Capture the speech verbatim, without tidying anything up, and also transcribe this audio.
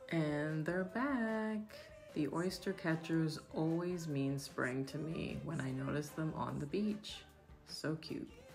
And they're back. The oyster catchers always mean spring to me when I notice them on the beach. So cute.